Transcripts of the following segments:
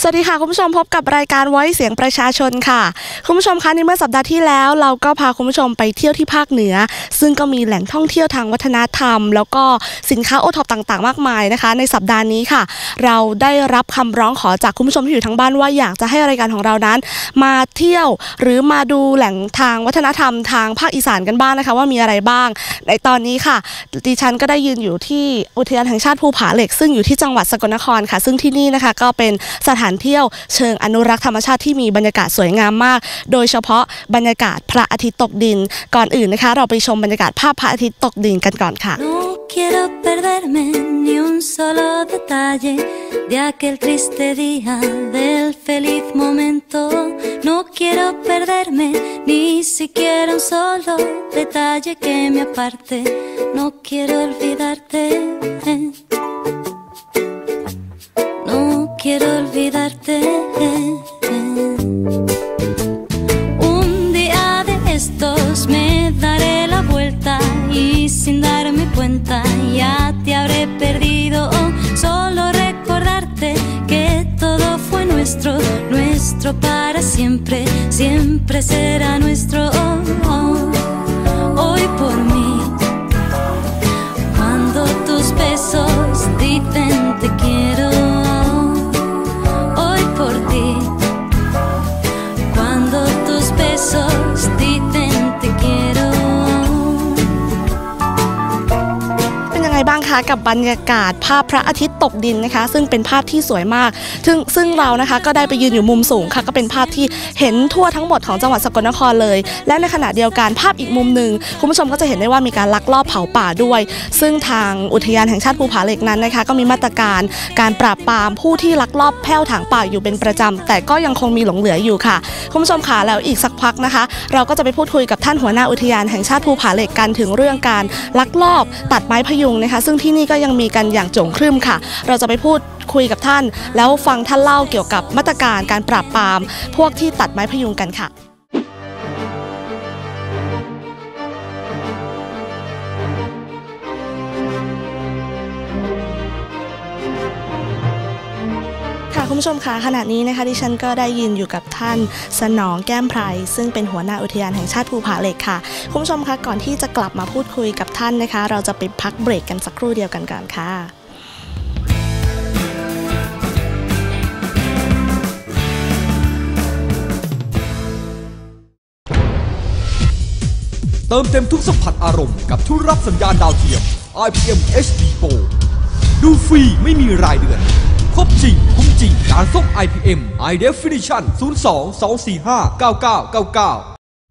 สวัสดีค่ะคุณผู้ชมพบกับรายการไว้เสียงประชาชนค่ะคุณผู้ชมคะในเมื่อสัปดาห์ที่แล้วเราก็พาคุณผู้ชมไปเที่ยวที่ภาคเหนือซึ่งก็มีแหล่งท่องเที่ยวทางวัฒนธรรมแล้วก็สินค้าโอท็อปต่างๆมากมายนะคะในสัปดาห์นี้ค่ะเราได้รับคำร้องขอจากคุณผู้ชมที่อยู่ทางบ้านว่าอยากจะให้รายการของเรานั้นมาเที่ยวหรือมาดูแหล่งทางวัฒนธรรมทางภาคอีสานกันบ้างนะคะว่ามีอะไรบ้างในตอนนี้ค่ะดิฉันก็ได้ยืนอยู่ที่อุทยานแห่งชาติภูผาเหล็กซึ่งอยู่ที่จังหวัดสกลนครค่ะซึ่งที่นี่นะคะก็เป็นสถานเที่ยวเชิงอนุรักษ์ธรรมชาติที่มีบรรยากาศสวยงามมากโดยเฉพาะบรรยากาศพระอาทิตย์ตกดินก่อนอื่นนะคะเราไปชมบรรยากาศภาพพระอาทิตย์ตกดินกันก่อนค่ะ No quiero perderme ni un solo detalle de aquel triste día del feliz momento No quiero perderme ni siquiera un solo detalle que me aparte No quiero olvidarte No quiero olvidarte Un día de estos me daré la vuelta y sin darme cuenta ya te habré perdido Solo recordarte que todo fue nuestro para siempre Siempre será nuestro Hoy por mí Cuando tus besos dicen te quiero Hoy por ti Cuando tus besos dicen te quiero เป็นยังไงบ้างคะกับบรรยากาศภาพพระอาทิตย์ตกดินนะคะซึ่งเป็นภาพที่สวยมากซึ่งเรานะคะก็ได้ไปยืนอยู่มุมสูงค่ะก็เป็นภาพที่เห็นทั่วทั้งหมดของจังหวัดสกลนครเลยและในขณะเดียวกันภาพอีกมุมหนึ่งคุณผู้ชมก็จะเห็นได้ว่ามีการลักลอบเผาป่าด้วยซึ่งทางอุทยานแห่งชาติภูผาเหล็กนั้นนะคะก็มีมาตรการการปราบปรามผู้ที่ลักลอบแผ่วถางป่าอยู่เป็นประจำแต่ก็ยังคงมีหลงเหลืออยู่ค่ะคุณผู้ชมค่ะแล้วอีกสักพักนะคะเราก็จะไปพูดคุยกับท่านหัวหน้าอุทยานแห่งชาติภูผาเหล็กกันถึงเรื่องการลักลอบตัดไม้พยุงนะคะซึ่งที่นี่ก็ยังมีกันอย่างโจ่งครึ่มค่ะเราจะไปพูดคุยกับท่านแล้วฟังท่านเล่าเกี่ยวกับมาตรการการปราบปรามพวกที่ตัดไม้พยุงกันค่ะคุณผู้ชมคะขณะนี้นะคะดิฉันก็ได้ยืนอยู่กับท่านสนองแก้มไพรซึ่งเป็นหัวหน้าอุทยานแห่งชาติภูผาเหล็กค่ะคุณผู้ชมคะก่อนที่จะกลับมาพูดคุยกับท่านนะคะเราจะไปพักเบรกกันสักครู่เดียวกันก่อนค่ะเติมเต็มทุกสัมผัสอารมณ์กับทุกรับสัญญาณดาวเทียม IPM HD Pro ดูฟรีไม่มีรายเดือนครบจริงคุ้มจริงการส่ง IPM High Definition 02-245-9999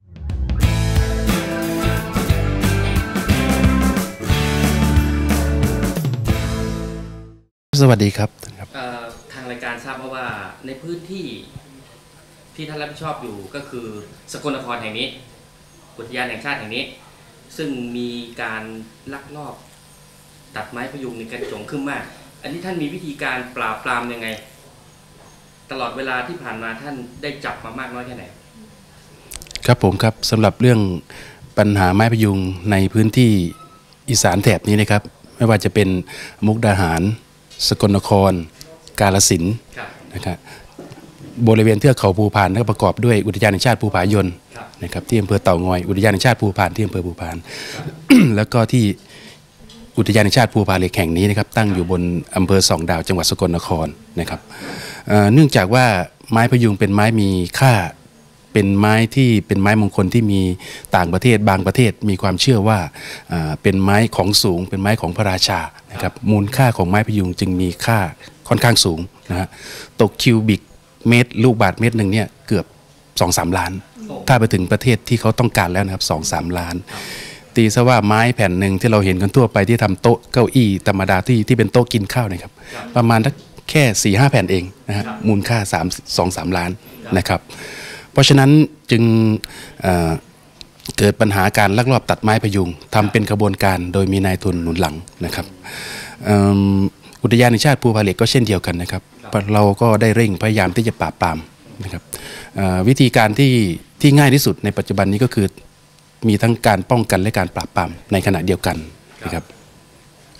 สวัสดีครับทางรายการทราบมาว่าในพื้นที่ที่ท่านรับผิดชอบอยู่ก็คือสกลนครแห่งนี้อุทยานแห่งชาติแห่งนี้ซึ่งมีการลักลอบตัดไม้พยุงในกระจงขึ้นมากอันนี้ท่านมีวิธีการปราบปรามยังไงตลอดเวลาที่ผ่านมาท่านได้จับมามากน้อยแค่ไหนครับผมครับสำหรับเรื่องปัญหาไม้พยุงในพื้นที่อีสานแถบนี้นะครับไม่ว่าจะเป็นมุกดาหารสกลนครกาฬสินธุ์นะครับบริเวณเทือกเขาภูพานก็ประกอบด้วยอุทยานแห่งชาติภูผายนนะครับที่อำเภอเต่างอยอุทยานแห่งชาติภูพานที่อำเภอภูพาน แล้วก็ที่อุทยานแห่งชาติภูผาเหล็กแห่งนี้นะครับตั้งอยู่บนอำเภอสองดาวจังหวัดสกลนครนะครับเนื่องจากว่าไม้พยุงเป็นไม้มีค่าเป็นไม้ที่เป็นไม้มงคลที่มีต่างประเทศบางประเทศมีความเชื่อว่าเป็นไม้ของสูงเป็นไม้ของพระราชานะครับมูลค่าของไม้พยุงจึงมีค่าค่อนข้างสูงนะฮะตกคิวบิกเมตรลูกบาทเมตรหนึ่งเนี่ยเกือบ 2-3 ล้านถ้าไปถึงประเทศที่เขาต้องการแล้วนะครับ 2-3 ล้านตีซะว่าไม้แผ่นหนึ่งที่เราเห็นกันทั่วไปที่ทำโต๊ะเก้าอี้ธรรมดาที่เป็นโต๊ะกินข้าวนะครับประมาณแค่ 4-5 แผ่นเองนะฮะมูลค่า 2-3 ล้านนะครับเพราะฉะนั้นจึงเกิดปัญหาการลักลอบตัดไม้พยุงทำเป็นขบวนการโดยมีนายทุนหนุนหลังนะครับอุทยานแห่งชาติภูผาเหล็กก็เช่นเดียวกันนะครับเราก็ได้เร่งพยายามที่จะปราบปรามนะครับวิธีการที่ง่ายที่สุดในปัจจุบันนี้ก็คือมีทั้งการป้องกันและการปราบปรามในขณะเดียวกันนะครับ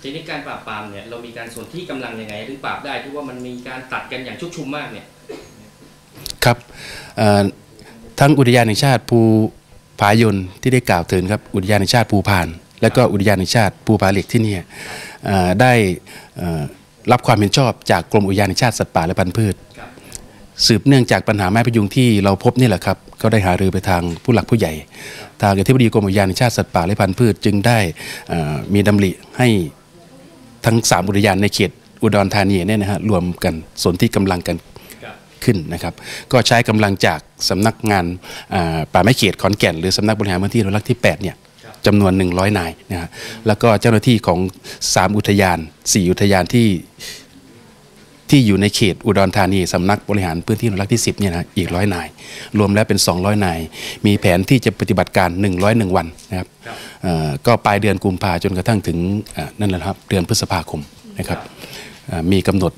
ทีนี้การปราบปรามเนี่ยเรามีการส่วนที่กำลังยังไงถึงปราบได้ที่ว่ามันมีการตัดกันอย่างชุกชุมมากเนี่ยครับทั้งอุทยานแห่งชาติภูผายนที่ได้กล่าวถึงครับอุทยานแห่งชาติภูพานและก็อุทยานแห่งชาติภูผาเหล็กที่นี่ได้รับความเห็นชอบจากกรมอุทยานแห่งชาติสัตว์ป่าและพันธุ์พืชสืบเนื่องจากปัญหาไม้พยุงที่เราพบนี่แหละครับก็ได้หารือไปทางผู้หลักผู้ใหญ่ทางอธิบดีกรมอุทยานแห่งชาติสัตว์ป่าและพันธุ์พืชจึงได้มีดำริให้ทั้ง3อุทยานในเขตอุดรธานีเนี่ยนะฮะรวมกันสนที่กำลังกันขึ้นนะครับก็ใช้กำลังจากสำนักงานป่าไม้เขตขอนแก่นหรือสำนักบริหารพื้นที่อนุรักษ์ที่8เนี่ยจำนวน100 นายนะฮะแล้วก็เจ้าหน้าที่ของ3อุทยาน4อุทยานที่อยู่ในเขตอุดรธานีสำนักบริหารพื้นที่อนุรักษ์ที่10เนี่ยนะอีก100 นายรวมแล้วเป็น200 นายมีแผนที่จะปฏิบัติการ101 วันนะครับก็ปลายเดือนกุมภาจนกระทั่งถึงนั่นแหละครับเดือนพฤษภาคมนะครับมีกำหนด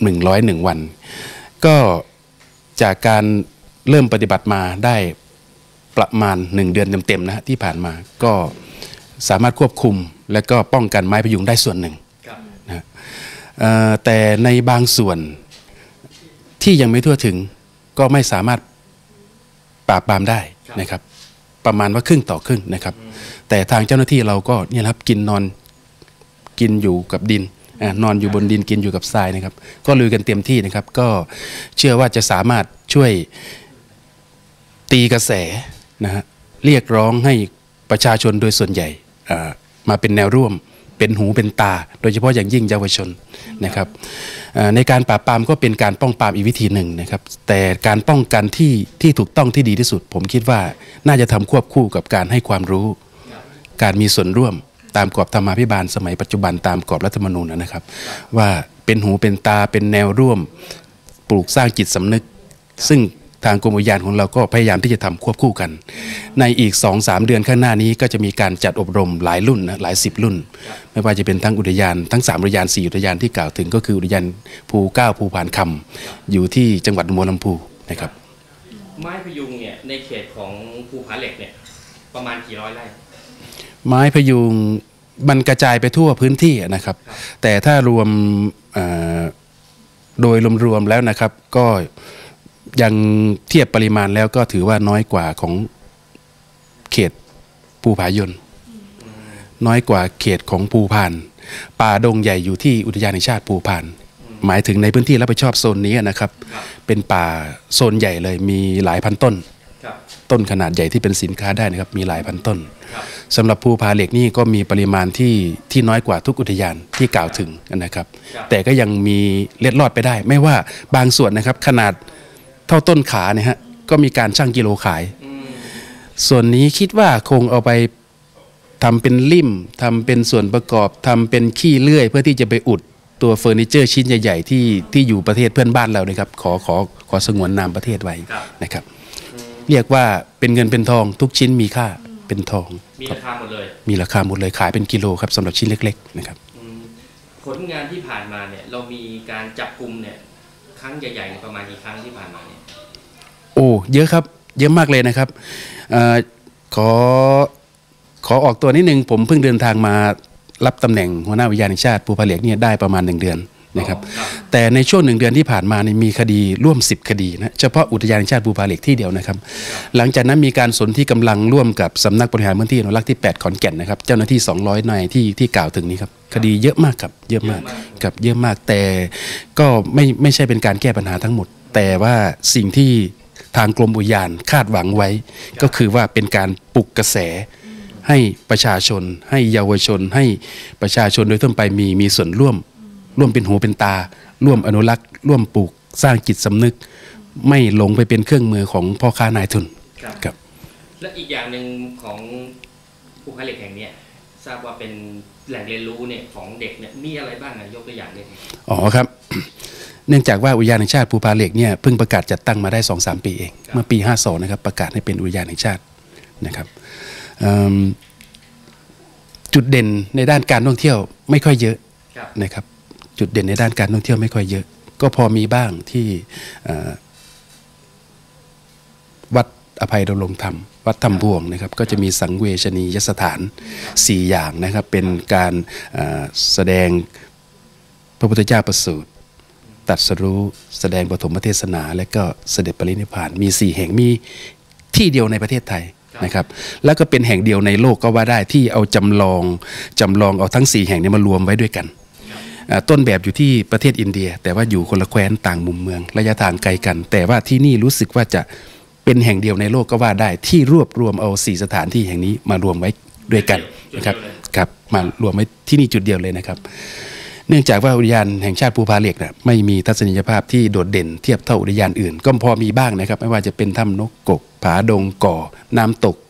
101 วันก็จากการเริ่มปฏิบัติมาได้ประมาณ1 เดือนเต็มๆนะฮะที่ผ่านมาก็สามารถควบคุมและก็ป้องกันไม้พยุงได้ส่วนหนึ่งนะแต่ในบางส่วนที่ยังไม่ทั่วถึงก็ไม่สามารถปราบปรามได้นะครับประมาณว่าครึ่งต่อครึ่งนะครับแต่ทางเจ้าหน้าที่เราก็เนี่ยครับกินอยู่กับดินนอนอยู่บนดินกินอยู่กับทรายนะครับก็ลุยกันเต็มที่นะครับก็เชื่อว่าจะสามารถช่วยตีกระแสนะฮะเรียกร้องให้ประชาชนโดยส่วนใหญ่มาเป็นแนวร่วมเป็นหูเป็นตาโดยเฉพาะอย่างยิ่งเยาวชนนะครับในการปราบปรามก็เป็นการป้องปรามอีกวิธีหนึ่งนะครับแต่การป้องกันที่ถูกต้องที่ดีที่สุดผมคิดว่าน่าจะทำควบคู่กับการให้ความรู้การมีส่วนร่วมตามกรอบธรรมาภิบาลสมัยปัจจุบันตามกรอบรัฐธรรมนูญนะครับว่าเป็นหูเป็นตาเป็นแนวร่วมปลูกสร้างจิตสำนึกซึ่งทางกรมอุทยานของเราก็พยายามที่จะทำควบคู่กันในอีก 2-3 เดือนข้างหน้านี้ก็จะมีการจัดอบรมหลายรุ่นนะหลาย10 รุ่นไม่ว่าจะเป็นทั้งอุทยานทั้ง3อุทยาน4อุทยานที่กล่าวถึงก็คืออุทยานภูเก้าภูพานคำอยู่ที่จังหวัดหนองบัวลำพูนะครับไม้พยุงเนี่ยในเขตของภูผาเหล็กเนี่ยประมาณกี่ร้อยไร่ไม้พยุงมันกระจายไปทั่วพื้นที่นะครับแต่ถ้ารวมโดยรวมๆแล้วนะครับก็ยังเทียบปริมาณแล้วก็ถือว่าน้อยกว่าของเขตภูผายนน้อยกว่าเขตของภูพานป่าดงใหญ่อยู่ที่อุทยานแห่งชาติภูพานหมายถึงในพื้นที่รับผิดชอบโซนนี้นะครับเป็นป่าโซนใหญ่เลยมีหลายพันต้นต้นขนาดใหญ่ที่เป็นสินค้าได้นะครับมีหลายพันต้นสำหรับภูผาเหล็กนี่ก็มีปริมาณที่น้อยกว่าทุกอุทยานที่กล่าวถึงนะครับแต่ก็ยังมีเล็ดลอดไปได้ไม่ว่าบางส่วนนะครับขนาดเท่าต้นขาเนี่ยฮะก็มีการชั่งกิโลขายส่วนนี้คิดว่าคงเอาไปทำเป็นลิ่มทำเป็นส่วนประกอบทำเป็นขี้เลื่อยเพื่อที่จะไปอุดตัวเฟอร์นิเจอร์ชิ้นใหญ่ๆที่อยู่ประเทศเพื่อนบ้านเรานะครับขอสงวนนามประเทศไว้นะครับเรียกว่าเป็นเงินเป็นทองทุกชิ้นมีค่าเป็นทองมีราคาหมดเลยมีราคาหมดเลยขายเป็นกิโลครับสำหรับชิ้นเล็กๆนะครับผลงานที่ผ่านมาเนี่ยเรามีการจับกุมเนี่ยครั้งใหญ่ๆประมาณกี่ครั้งที่ผ่านมาเนี่ยโอ้เยอะครับเยอะมากเลยนะครับขอออกตัวนิดนึงผมเพิ่งเดินทางมารับตำแหน่งหัวหน้าอุทยานแห่งชาติภูผาเหล็กเนี่ยได้ประมาณ1 เดือนนะครับแต่ในช่วง1 เดือนที่ผ่านมานี่มีคดีร่วม10 คดีนะเฉพาะอุทยานแห่งชาติภูผาเหล็กที่เดียวนะครับหลังจากนั้นมีการสนที่กำลังร่วมกับสำนักบริหารพื้นที่อนุรักษ์ที่8ขอนแก่นนะครับเจ้าหน้าที่200 นายที่กล่าวถึงนี้ครับคดีเยอะมากครับเยอะมากครับเยอะมากแต่ก็ไม่ใช่เป็นการแก้ปัญหาทั้งหมดแต่ว่าสิ่งที่ทางกรมอุทยานคาดหวังไว้ก็คือว่าเป็นการปลุกกระแสให้ประชาชนให้เยาวชนให้ประชาชนโดยทั่วไปมีส่วนร่วมเป็นหูเป็นตาร่วมอนุรักษ์ร่วมปลูกสร้างจิตสำนึกไม่หลงไปเป็นเครื่องมือของพ่อค้านายทุนครับและอีกอย่างหนึ่งของภูผาเหล็กแห่งนี้ทราบว่าเป็นแหล่งเรียนรู้เนี่ยของเด็กเนี่ยมีอะไรบ้างนะยกตัวอย่างเลยอ๋อครับเนื่องจากว่าอุทยานแห่งชาติภูผาเหล็กเนี่ยเพิ่งประกาศจัดตั้งมาได้ 2-3 ปีเองเมื่อปี52นะครับประกาศให้เป็นอุทยานแห่งชาตินะครับจุดเด่นในด้านการท่องเที่ยวไม่ค่อยเยอะนะครับจุดเด่นในด้านการท่องเที่ยวไม่ค่อยเยอะก็พอมีบ้างที่วัดอภัยดำรงธรรมวัดถ้ำพวงนะครับก็จะมีสังเวชนียสถาน4อย่างนะครับเป็นการแสดงพระพุทธเจ้าประสูติตรัสรู้แสดงปฐมเทศนาและก็เสด็จปรินิพพานมี4แห่งมีที่เดียวในประเทศไทยนะครับแล้วก็เป็นแห่งเดียวในโลกก็ว่าได้ที่เอาจำลองเอาทั้ง4แห่งนี้มารวมไว้ด้วยกันต้นแบบอยู่ที่ประเทศอินเดียแต่ว่าอยู่คนละแคว้นต่างมุมเมืองระยะทางไกลกันแต่ว่าที่นี่รู้สึกว่าจะเป็นแห่งเดียวในโลกก็ว่าได้ที่รวบรวมเอา4สถานที่แห่งนี้มารวมไว้ด้วยกันนะครับครับมารวมไว้ที่นี่จุดเดียวเลยนะครับเนื่องจากว่าอุทยานแห่งชาติภูผาเหล็กนะไม่มีทัศนียภาพที่โดดเด่นเทียบเท่าอุทยานอื่นก็พอมีบ้างนะครับไม่ว่าจะเป็นถ้ำนกกกผาดงก่อน้ำตก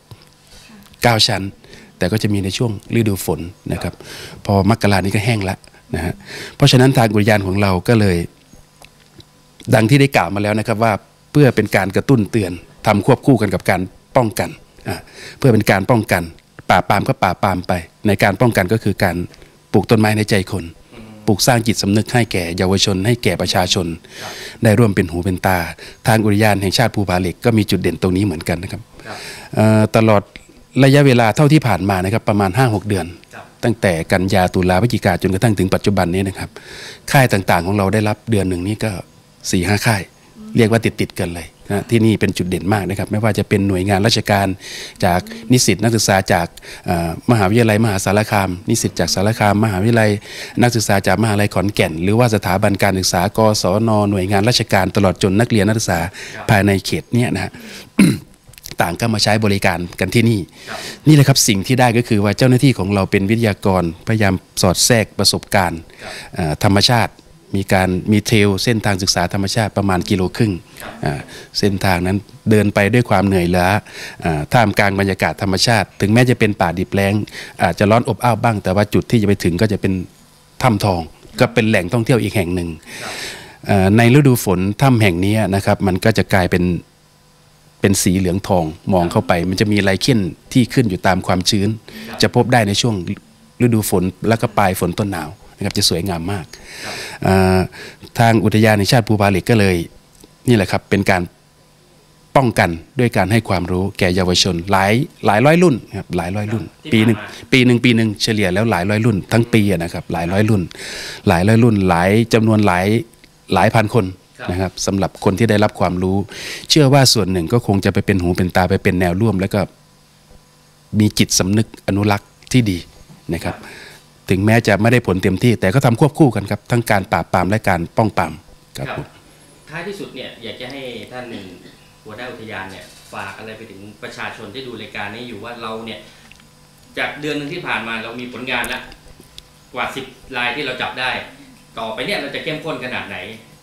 9ชั้นแต่ก็จะมีในช่วงฤดูฝนนะครับพอมกรานี้ก็แห้งละนะฮะเพราะฉะนั้นทางอุทยานของเราก็เลยดังที่ได้กล่าวมาแล้วนะครับว่าเพื่อเป็นการกระตุ้นเตือนทำควบคู่กันกับการป้องกันเพื่อเป็นการป้องกันป่าปามก็ป่าปามไปในการป้องกันก็คือการปลูกต้นไม้ในใจคนปลูกสร้างจิตสำนึกให้แก่เยาวชนให้แก่ประชาชนได้ร่วมเป็นหูเป็นตาทางอุทยานแห่งชาติภูผาเหล็กก็มีจุดเด่นตรงนี้เหมือนกันนะครับตลอดระยะเวลาเท่าที่ผ่านมานะครับประมาณ 5-6 เดือนตั้งแต่กันยาตุลาพฤศจิกาจนกระทั่งถึงปัจจุบันนี้นะครับค่ายต่างๆของเราได้รับเดือนหนึ่งนี่ก็ 4-5 ค่ายเรียกว่าติดกันเลยนะที่นี่เป็นจุดเด่นมากนะครับไม่ว่าจะเป็นหน่วยงานราชการจากนิสิตนักศึกษาจากมหาวิทยาลัยมหาสารคามนิสิตจากสารคามมหาวิทยาลัยนักศึกษาจากมหาวิทยาลัยขอนแก่นหรือว่าสถาบันการศึกษากศน.หน่วยงานราชการตลอดจนนักเรียนนักศึกษาภายในเขตเนี่ยนะฮะ ต่างก็มาใช้บริการกันที่นี่นี่แหละครับสิ่งที่ได้ก็คือว่าเจ้าหน้าที่ของเราเป็นวิทยากรพยายามสอดแทรกประสบการณ์ธรรมชาติมีเทรลเส้นทางศึกษาธรรมชาติประมาณ1.5 กิโลเส้นทางนั้นเดินไปด้วยความเหนื่อยล้าท่ามกลางบรรยากาศธรรมชาติถึงแม้จะเป็นป่าดิบแล้งอาจจะร้อนอบอ้าวบ้างแต่ว่าจุดที่จะไปถึงก็จะเป็นถ้ำทองก็เป็นแหล่งท่องเที่ยวอีกแห่งหนึ่งในฤดูฝนถ้ำแห่งนี้นะครับมันก็จะกลายเป็นสีเหลืองทองมองเข้าไปมันจะมีไลเคนที่ขึ้นอยู่ตามความชื้นจะพบได้ในช่วงฤดูฝนแล้วก็ปลายฝนต้นหนาวนะครับจะสวยงามมากทางอุทยานแห่งชาติภูผาเหล็กก็เลยนี่แหละครับเป็นการป้องกันด้วยการให้ความรู้แก่เยาวชนหลายร้อยรุ่นครับหลายร้อยรุ่นปีหนึ่งเฉลี่ยแล้วหลายร้อยรุ่นทั้งปีนะครับหลายร้อยรุ่นหลายจำนวนหลายพันคนนะครับสำหรับคนที่ได้รับความรู้เชื่อว่าส่วนหนึ่งก็คงจะไปเป็นหูเป็นตาไปเป็นแนวร่วมแล้วก็มีจิตสำนึกอนุรักษ์ที่ดีนะครับถึงแม้จะไม่ได้ผลเต็มที่แต่ก็ทำควบคู่กันครับทั้งการปราบปรามและการป้องปรามครับท้ายที่สุดเนี่ยอยากจะให้ท่านหัวหน้าอุทยานเนี่ยฝากอะไรไปถึงประชาชนที่ดูรายการนี้อยู่ว่าเราเนี่ยจากเดือนนึงที่ผ่านมาเรามีผลงานแล้วกว่า10 รายที่เราจับได้ต่อไปเนี่ยเราจะเข้มข้นขนาดไหน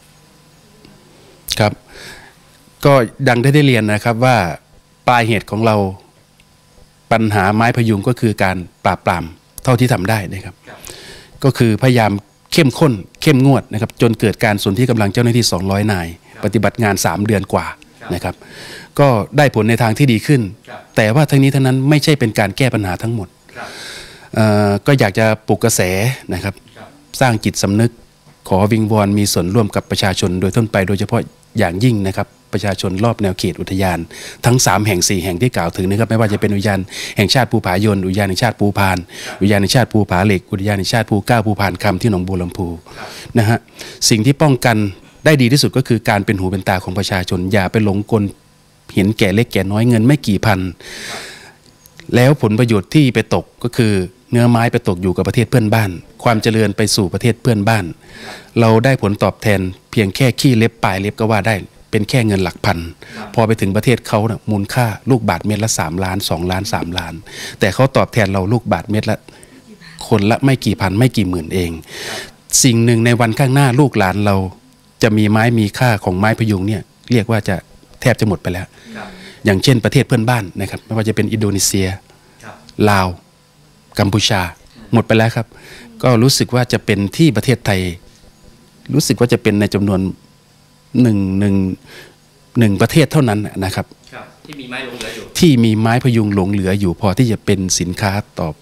ครับก็ดังได้เรียนนะครับว่าปลายเหตุของเราปัญหาไม้พยุงก็คือการปราบปรามเท่าที่ทำได้นะครับก็คือพยายามเข้มข้นเข้มงวดนะครับจนเกิดการสนที่กำลังเจ้าหน้าที่200 นายปฏิบัติงาน3 เดือนกว่านะครับก็ได้ผลในทางที่ดีขึ้นแต่ว่าทั้งนี้ทั้งนั้นไม่ใช่เป็นการแก้ปัญหาทั้งหมดก็อยากจะปลุกกระแสนะครับสร้างจิตสำนึกขอวิงวอนมีส่วนร่วมกับประชาชนโดยต้นไปโดยเฉพาะอย่างยิ่งนะครับประชาชนรอบแนวเขตอุทยานทั้ง3 แห่ง 4 แห่งที่กล่าวถึงนะครับไม่ว่าจะเป็นอุทยานแห่งชาติภูผายนอุทยานแห่งชาติภูพานอุทยานแห่งชาติภูผาเหล็กอุทยานแห่งชาติภูเก้าภูพานคำที่หนองบัวลำพูนะฮะสิ่งที่ป้องกันได้ดีที่สุดก็คือการเป็นหูเป็นตาของประชาชนอย่าไปหลงกลเห็นแก่เล็กแก่น้อยเงินไม่กี่พันแล้วผลประโยชน์ที่ไปตกก็คือเนื้อไม้ไปตกอยู่กับประเทศเพื่อนบ้านความเจริญไปสู่ประเทศเพื่อนบ้านเราได้ผลตอบแทนเพียงแค่ขี้เล็บปลายเล็บก็ว่าได้เป็นแค่เงินหลักพันพอไปถึงประเทศเขานะมูลค่าลูกบาทเมตรละ3 ล้าน2 ล้าน3 ล้านแต่เขาตอบแทนเราลูกบาทเมตรละคนละไม่กี่พันไม่กี่หมื่นเองสิ่งหนึ่งในวันข้างหน้าลูกหลานเราจะมีไม้มีค่าของไม้พยุงเนี่ยเรียกว่าจะแทบจะหมดไปแล้วอย่างเช่นประเทศเพื่อนบ้านนะครับไม่ว่าจะเป็นอินโดนีเซียลาวกัมพูชาหมดไปแล้วครับก็รู้สึกว่าจะเป็นที่ประเทศไทยรู้สึกว่าจะเป็นในจำนวนหนึ่งประเทศเท่านั้นนะครับที่มีไม้หลงเหลืออยู่ที่มีไม้พยุงหลงเหลืออยู่พอที่จะเป็นสินค้า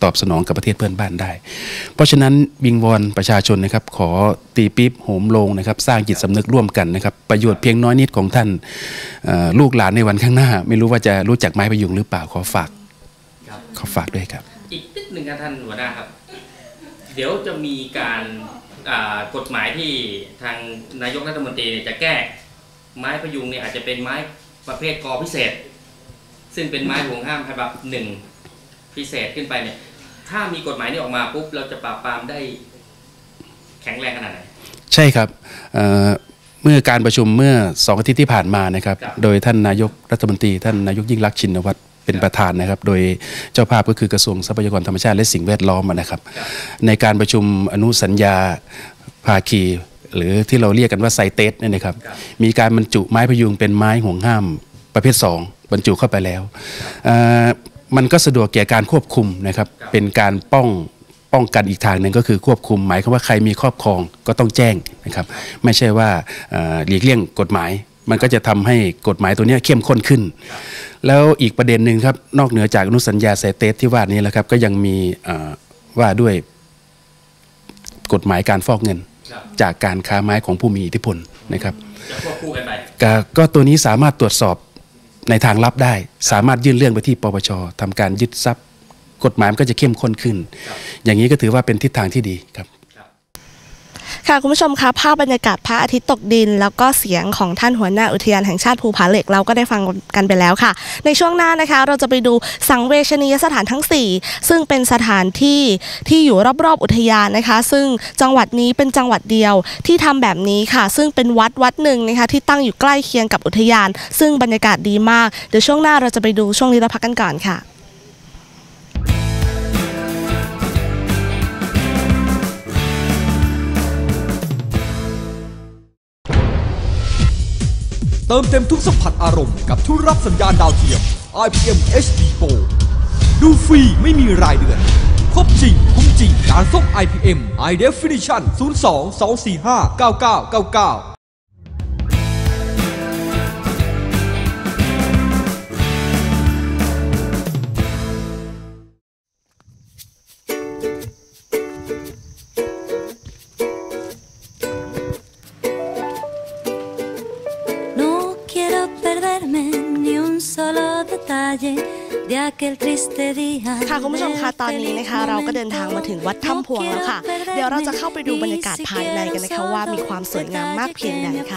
ตอบสนองกับประเทศเพื่อนบ้านได้เพราะฉะนั้นวิงวอนประชาชนนะครับขอตีปี๊บโหมโรงนะครับสร้างจิตสำนึกร่วมกันนะครับประโยชน์เพียงน้อยนิดของท่านลูกหลานในวันข้างหน้าไม่รู้ว่าจะรู้จักไม้พยุงหรือเปล่าขอฝากด้วยครับอีกนิดหนึ่งครับท่านหัวหน้าครับเดี๋ยวจะมีการกฎหมายที่ทางนายกรัฐมนตรีจะแก้ไม้พยุงเนี่ยอาจจะเป็นไม้ประเภทกอพิเศษซึ่งเป็นไม้ห่วงห้ามฉบับ1พิเศษขึ้นไปเนี่ยถ้ามีกฎหมายนี้ออกมาปุ๊บเราจะปราบปรามได้แข็งแรงขนาดไหนใช่ครับเมื่อการประชุมเมื่อ2 อาทิตย์ที่ผ่านมานะครับโดยท่านนายกรัฐมนตรีท่านนายกยิ่งลักษณ์ชินวัตรเป็นประธานนะครับโดยเจ้าภาพก็คือกระทรวงทรัพยากรธรรมชาติและสิ่งแวดล้อมนะครับในการประชุมอนุสัญญาภาคีหรือที่เราเรียกกันว่าไซเตสเนี่ยนะครับมีการบรรจุไม้พยุงเป็นไม้ห่วงห้ามประเภท2บรรจุเข้าไปแล้วมันก็สะดวกแก่การควบคุมนะครับเป็นการป้องกันอีกทางหนึ่งก็คือควบคุมหมายความว่าใครมีครอบครองก็ต้องแจ้งนะครับไม่ใช่ว่าหลีกเลี่ยงกฎหมายมันก็จะทำให้กฎหมายตัวนี้เข้มข้นขึ้นแล้วอีกประเด็นหนึ่งครับนอกเหนือจากอนุสัญญาไซเตสที่ว่านี้แล้วครับก็ยังมีว่าด้วยกฎหมายการฟอกเงินจากการค้าไม้ของผู้มีอิทธิพลนะครับจะควบคู่กันไปก็ตัวนี้สามารถตรวจสอบในทางลับได้สามารถยื่นเรื่องไปที่ปปช.ทำการยึดทรัพย์กฎหมายมันก็จะเข้มข้นขึ้นอย่างนี้ก็ถือว่าเป็นทิศทางที่ดีครับค่ะคุณผู้ชมคะภาพบรรยากาศพระอาทิตย์ตกดินแล้วก็เสียงของท่านหัวหน้าอุทยานแห่งชาติภูผาเหล็กเราก็ได้ฟังกันไปแล้วค่ะในช่วงหน้านะคะเราจะไปดูสังเวชนียสถานทั้ง4ซึ่งเป็นสถานที่อยู่รอบๆอุทยานนะคะซึ่งจังหวัดนี้เป็นจังหวัดเดียวที่ทำแบบนี้ค่ะซึ่งเป็นวัดหนึ่งนะคะที่ตั้งอยู่ใกล้เคียงกับอุทยานซึ่งบรรยากาศดีมากเดี๋ยวช่วงหน้าเราจะไปดูช่วงนี้เราพักกันก่อนค่ะเติมเต็มทุกสัมผัสอารมณ์กับทุกรับสัญญาณดาวเทียม IPM HD Pro ดูฟรีไม่มีรายเดือนครบจริงคุ้มจริงการส่ง IPM High Definition 02-245-9999 ค่ะคุณผู้ชมคะตอนนี้นะคะเราก็เดินทางมาถึงวัดถ้ำพวงแล้วค่ะเดี๋ยวเราจะเข้าไปดูบรรยากาศภายในกันนะคะว่ามีความสวยงามมากเพียงใดค่ะ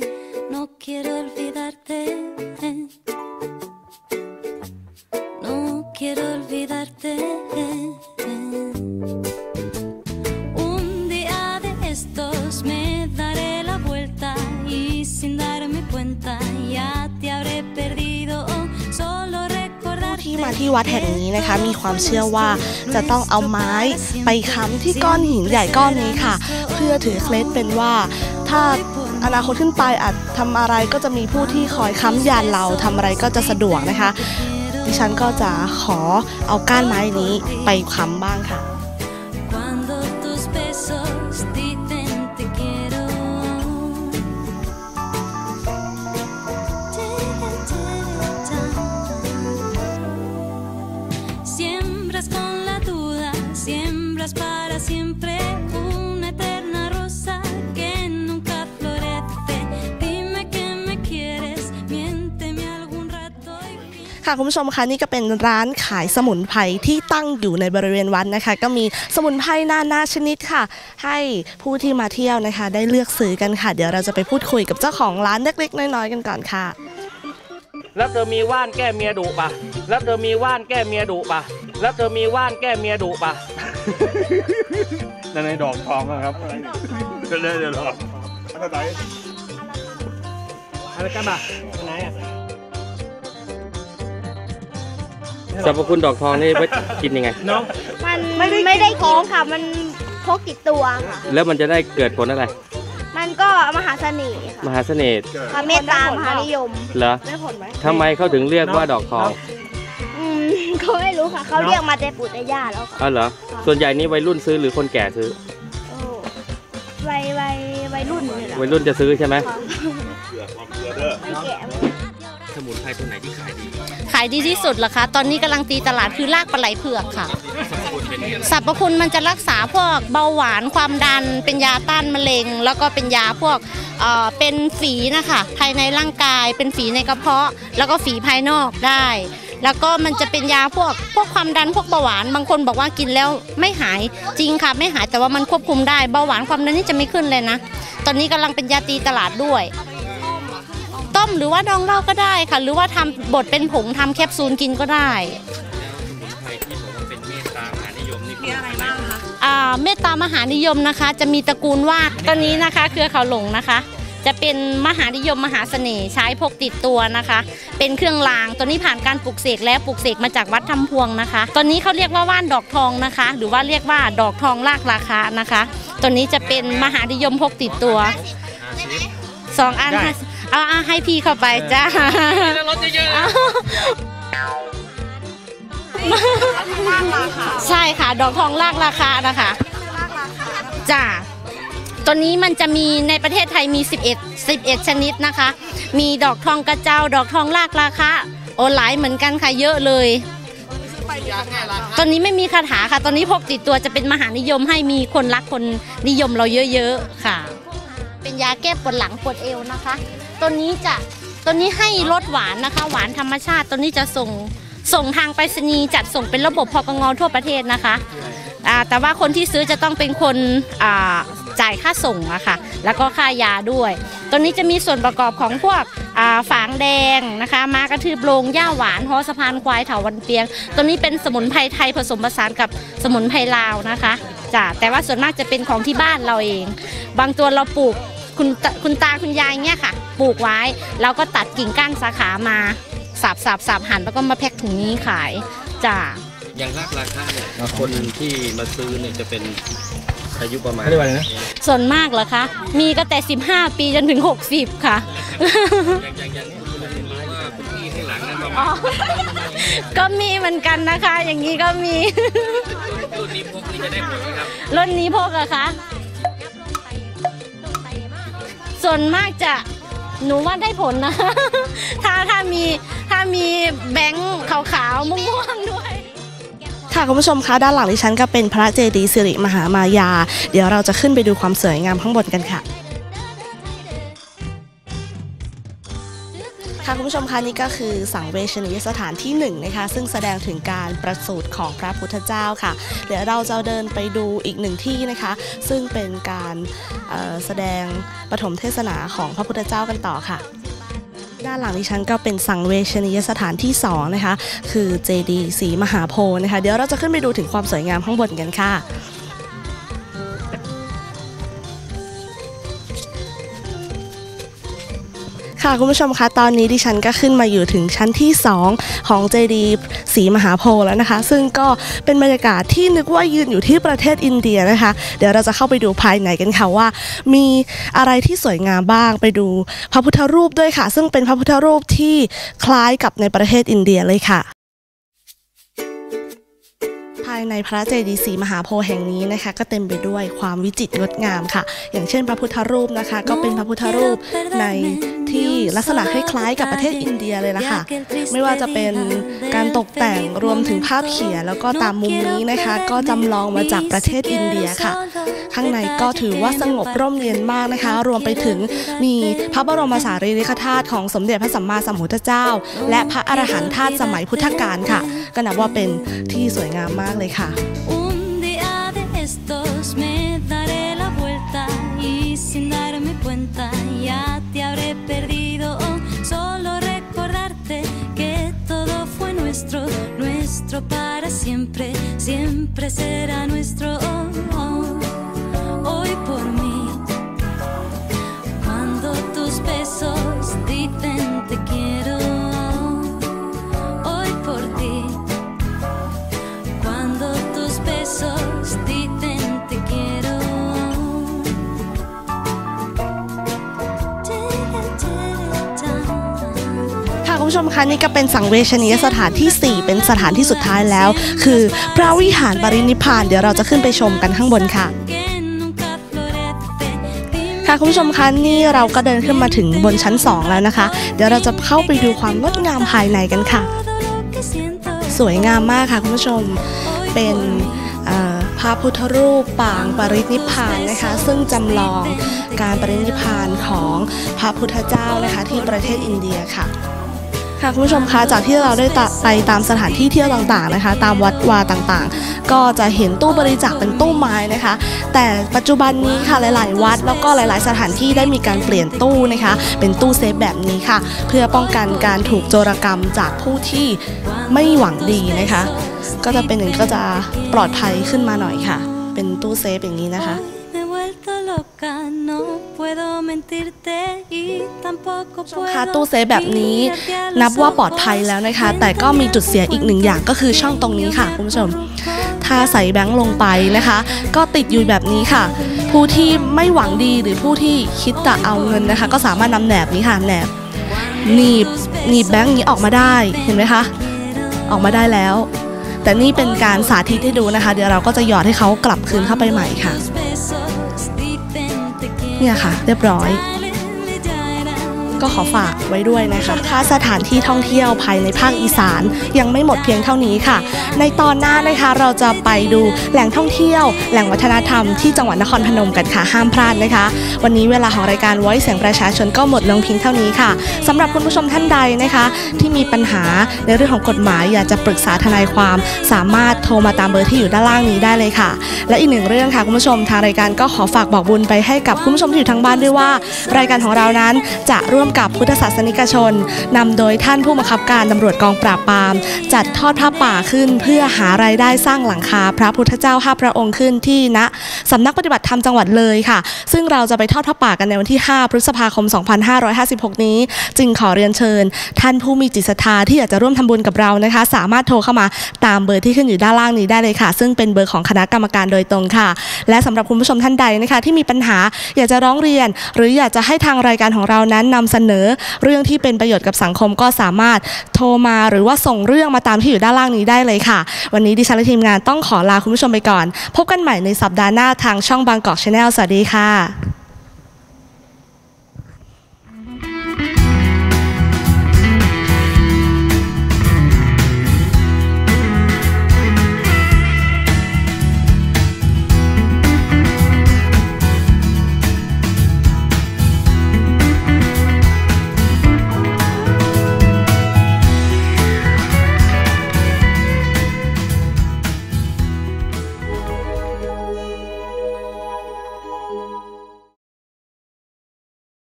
มาที่วัดแห่งนี้นะคะมีความเชื่อว่าจะต้องเอาไม้ไปค้ำที่ก้อนหินใหญ่ก้อนนี้ค่ะเพื่อถือเคล็ดเป็นว่าถ้าอนาคตขึ้นไปอาจทำอะไรก็จะมีผู้ที่คอยค้ำยันเราทำอะไรก็จะสะดวกนะคะดิฉันก็จะขอเอาก้านไม้นี้ไปค้ำบ้างค่ะคุณผู้ชมคะนี่ก็เป็นร้านขายสมุนไพรที่ตั้งอยู่ในบริเวณวัดนะคะก็มีสมุนไพรนานาชนิดค่ะให้ผู้ที่มาเที่ยวนะคะได้เลือกซื้อกันค่ะเดี๋ยวเราจะไปพูดคุยกับเจ้าของร้านเล็กๆน้อยๆกันก่อนค่ะแล้วเธอมีว่านแก้เมียดุปะแล้วเธอมีว่านแก้เมียดุปะแล้วเธอมีว่านแก้เมียดุปะในดอกทองครับก็เลยเดี๋ยวรออะไรกันบ้างไหนอ่ะสรรพคุณดอกทองนี่กินยังไงน้องมันไม่ได้กินค่ะมันพกติดตัวค่ะแล้วมันจะได้เกิดผลอะไรมันก็มหาเสน่ห์มหาเสน่ห์เมตตามหานิยมเหรอได้ผลไหมทำไมเขาถึงเรียกว่าดอกทองเขาไม่รู้ค่ะเขาเรียกมาแต่ปู่แต่ย่าแล้วอ๋อเหรอส่วนใหญ่นี่วัยรุ่นซื้อหรือคนแก่ซื้อวัยรุ่นนี่แหละวัยรุ่นจะซื้อใช่ไหมไม่แก่สมุนไพรตัวไหนที่ขายดีขายดีที่สุดเหรอคะตอนนี้กำลังตีตลาดคือรากปลาไหลเผือกค่ะสรรพคุณมันจะรักษาพวกเบาหวานความดันเป็นยาต้านมะเร็งแล้วก็เป็นยาพวกเป็นฝีนะคะภายในร่างกายเป็นฝีในกระเพาะแล้วก็ฝีภายนอกได้แล้วก็มันจะเป็นยาพวกความดันพวกเบาหวานบางคนบอกว่ากินแล้วไม่หายจริงค่ะไม่หายแต่ว่ามันควบคุมได้เบาหวานความดันนี่จะไม่ขึ้นเลยนะตอนนี้กำลังเป็นยาตีตลาดด้วยต้มหรือว่าดองเหล้าก็ได้ค่ะหรือว่าทำบดเป็นผงทำแคปซูลกินก็ได้เมตตามหานิยมนะคะจะมีตระกูลว่านตัวนี้นะคะเครือเขาหลงนะคะจะเป็นมหานิยมมหาเสน่ห์ใช้พกติดตัวนะคะเป็นเครื่องรางตัวนี้ผ่านการปลูกเสกแล้วปลูกเสกมาจากวัดทำพวงนะคะตัวนี้เขาเรียกว่าว่านดอกทองนะคะหรือว่าเรียกว่าดอกทองลากราคานะคะตัวนี้จะเป็นมหานิยมพกติดตัว2 อันเอาให้พี่เข้าไปจ้าใช่ค่ะดอกทองลากราคานะคะจ้าตัวนี้มันจะมีในประเทศไทยมี11ชนิดนะคะมีดอกทองกระเจ้าดอกทองลากราคาโอ้หลายเหมือนกันค่ะเยอะเลยตอนนี้ไม่มีคาถาค่ะตอนนี้พกติดตัวจะเป็นมหานิยมให้มีคนรักคนนิยมเราเยอะๆค่ะเป็นยาแก้ปวดหลังปวดเอวนะคะตัวนี้ให้รสหวานนะคะหวานธรรมชาติตัวนี้จะส่งทางไปรษณีย์จัดส่งเป็นระบบพกง.ทั่วประเทศนะคะแต่ว่าคนที่ซื้อจะต้องเป็นคนจ่ายค่าส่งอะค่ะแล้วก็ค่ายาด้วยตัวนี้จะมีส่วนประกอบของพวกฝางแดงนะคะม้ากระทืบโลงหญ้าหวานหอสะพานควายเถาวัลย์เปียงตัวนี้เป็นสมุนไพรไทยผสมผสานกับสมุนไพรลาวนะคะจ้ะแต่ว่าส่วนมากจะเป็นของที่บ้านเราเองบางตัวเราปลูกคุณตาคุณยายเงี้ยค่ะปลูกไว้เราก็ตัดกิ่งก้านสาขามาสับหั่นแล้วก็มาแพ็คถุงนี้ขายจ้ะอย่างราคาเนี่ยคนที่มาซื้อเนี่ยจะเป็นอายุประมาณส่วนมากเหรอคะมีก็แต่15 ปีจนถึง60ค่ะก็มีเหมือนกันนะคะอย่างนี้ก็มีรุ่นนี้พกนี่จะได้ผลไหมครับรุ่นนี้พกอะคะส่วนมากจะหนูว่าได้ผลนะถ้ามีแบงค์ขาวๆม่วงๆด้วยค่ะคุณผู้ชมคะด้านหลังดิฉันก็เป็นพระเจดีย์สิริมหามายาเดี๋ยวเราจะขึ้นไปดูความสวยงามข้างบนกันค่ะค่ะคุณผู้ชมคะนี่ก็คือสังเวชนียสถานที่1นะคะซึ่งแสดงถึงการประสูติของพระพุทธเจ้าค่ะเดี๋ยวเราจะเดินไปดูอีก1ที่นะคะซึ่งเป็นการแสดงปฐมเทศนาของพระพุทธเจ้ากันต่อค่ะด้านหลังดิฉันก็เป็นสังเวชนียสถานที่2นะคะคือเจดีย์ศรีมหาโพธิ์นะคะเดี๋ยวเราจะขึ้นไปดูถึงความสวยงามข้างบนกันค่ะค่ะคุณผู้ชมคะตอนนี้ดิฉันก็ขึ้นมาอยู่ถึงชั้นที่2ของเจดีย์ศรีมหาโพธิ์แล้วนะคะซึ่งก็เป็นบรรยากาศที่นึกว่ายืนอยู่ที่ประเทศอินเดียนะคะเดี๋ยวเราจะเข้าไปดูภายในกันค่ะว่ามีอะไรที่สวยงามบ้างไปดูพระพุทธรูปด้วยค่ะซึ่งเป็นพระพุทธรูปที่คล้ายกับในประเทศอินเดียเลยค่ะภายในพระเจดีย์ศรีมหาโพธิ์แห่งนี้นะคะก็เต็มไปด้วยความวิจิตรงดงามค่ะอย่างเช่นพระพุทธรูปนะคะก็เป็นพระพุทธรูปในที่ลักษณะคล้ายๆกับประเทศอินเดียเลยล่ะค่ะไม่ว่าจะเป็นการตกแต่งรวมถึงภาพเขียนแล้วก็ตามมุมนี้นะคะก็จำลองมาจากประเทศอินเดียค่ะข้างในก็ถือว่าสงบร่มเย็นมากนะคะรวมไปถึงมีพระบรมสารีริกธาตุของสมเด็จพระสัมมาสัมพุทธเจ้าและพระอรหันต์ธาตุสมัยพุทธกาลค่ะก็นับว่าเป็นที่สวยงามมากเลยค่ะ Nuestro para siempre, siempre será nuestro hoy por mí. Cuando tus besos dicen te quiero, hoy por ti. Cuando tus besos dicen te quiero. คุณผู้ชมคะนี่ก็เป็นสังเวชนียสถานที่4เป็นสถานที่สุดท้ายแล้วคือพระวิหารปรินิพพานเดี๋ยวเราจะขึ้นไปชมกันข้างบนค่ะค่ะคุณผู้ชมคะนี่เราก็เดินขึ้นมาถึงบนชั้น2แล้วนะคะเดี๋ยวเราจะเข้าไปดูความงดงามภายในกันค่ะสวยงามมากค่ะคุณผู้ชมเป็นพระพุทธรูปปางปรินิพพานนะคะซึ่งจำลองการปรินิพพานของพระพุทธเจ้านะคะที่ประเทศอินเดียค่ะคุณผู้ชมคะจากที่เราได้ไปตามสถานที่เที่ยวต่างๆนะคะตามวัดวาต่างๆก็จะเห็นตู้บริจาคเป็นตู้ไม้นะคะแต่ปัจจุบันนี้ค่ะหลายๆวัดแล้วก็หลายๆสถานที่ได้มีการเปลี่ยนตู้นะคะเป็นตู้เซฟแบบนี้ค่ะเพื่อป้องกันการถูกโจรกรรมจากผู้ที่ไม่หวังดีนะคะก็จะเป็นอย่างก็จะปลอดภัยขึ้นมาหน่อยค่ะเป็นตู้เซฟอย่างนี้นะคะค่ะตู้เซฟแบบนี้นับว่าปลอดภัยแล้วนะคะแต่ก็มีจุดเสียอีกหนึ่งอย่างก็คือช่องตรงนี้ค่ะคุณผู้ชมถ้าใส่แบงค์ลงไปนะคะก็ติดอยู่แบบนี้ค่ะผู้ที่ไม่หวังดีหรือผู้ที่คิดจะเอาเงินนะคะก็สามารถนำแหนบนี้ค่ะแหนบหนีบแบงค์นี้ออกมาได้เห็นไหมคะออกมาได้แล้วแต่นี่เป็นการสาธิตให้ดูนะคะเดี๋ยวเราก็จะหยอดให้เขากลับคืนเข้าไปใหม่ค่ะเนี่ยค่ะเรียบร้อยก็ขอฝากไว้ด้วยนะคะถ้าสถานที่ท่องเที่ยวภายในภาคอีสานยังไม่หมดเพียงเท่านี้ค่ะในตอนหน้านะคะเราจะไปดูแหล่งท่องเที่ยวแหล่งวัฒนธรรมที่จังหวัดนครพนมกันค่ะห้ามพลาดนะคะวันนี้เวลาของรายการ Voice เสียงประชาชนก็หมดลงเพียงเท่านี้ค่ะสำหรับคุณผู้ชมท่านใดนะคะที่มีปัญหาในเรื่องของกฎหมายอยากจะปรึกษาทนายความสามารถโทรมาตามเบอร์ที่อยู่ด้านล่างนี้ได้เลยค่ะและอีกหนึ่งเรื่องค่ะคุณผู้ชมทางรายการก็ขอฝากบอกบุญไปให้กับคุณผู้ชมที่อยู่ทางบ้านด้วยว่ารายการของเรานั้นจะร่วมกับพุทธศาสนิกชนนำโดยท่านผู้บังคับการตำรวจกองปราบปรามจัดทอดผ้าป่าขึ้นเพื่อหารายได้สร้างหลังคาพระพุทธเจ้า5พระองค์ขึ้นที่ณสำนักปฏิบัติธรรมจังหวัดเลยค่ะซึ่งเราจะไปทอดผ้าป่ากันในวันที่5พฤษภาคม2556นี้จึงขอเรียนเชิญท่านผู้มีจิตศรัทธาที่อยากจะร่วมทำบุญกับเรานะคะสามารถโทรเข้ามาตามเบอร์ที่ขึ้นอยู่ด้านล่างนี้ได้เลยค่ะซึ่งเป็นเบอร์ของคณะกรรมการโดยตรงค่ะและสำหรับคุณผู้ชมท่านใดนะคะที่มีปัญหาอยากจะร้องเรียนหรืออยากจะให้ทางรายการของเรานั้นนำเสนอเรื่องที่เป็นประโยชน์กับสังคมก็สามารถโทรมาหรือว่าส่งเรื่องมาตามที่อยู่ด้านล่างนี้ได้เลยค่ะวันนี้ดิฉันและทีมงานต้องขอลาคุณผู้ชมไปก่อนพบกันใหม่ในสัปดาห์หน้าทางช่องบางกอก Channel สวัสดีค่ะ